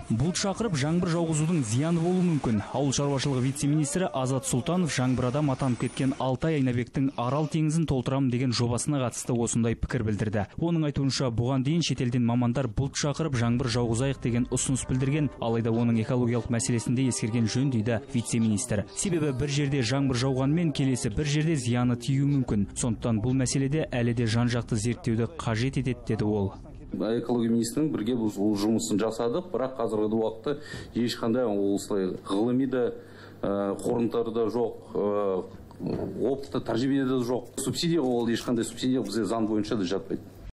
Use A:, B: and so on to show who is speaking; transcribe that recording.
A: Бұлт шақырып жаңбыр жауғызудың зияны болуы мүмкін. Ауыл шаруашылығы вице-министрі Азат Сұлтанов жаңбыр адам атанып кеткен Алтай Айнабектің Арал теңізін толтырам деген жобасына қатысты осындай пікір білдірді. Оның айтуынша, бұған дейін шетелден мамандар бұлт шақырып жаңбыр жауғызайық деген ұсыныс білдірген, алайда оның экологиялық мәселесінде ескерген жөн дейді вице-министр. Себебі бір жерде жаңбыр жауғанмен келесі бір жерде зияны тиюі мүмкін. Сондықтан бұл мәселеде әлі де жан-жақты зерттеуді қажет етеді, деді ол.
B: Экология министрінің бірге бұл жұмысын жасадық, бірақ қазіргі уақытта ешқандай осылай ғылыми да қорытындыларда жоқ, опытта тәжірибеде де жоқ. Субсидия ол ешқандай субсидия бізде заң бойынша да жатпайды.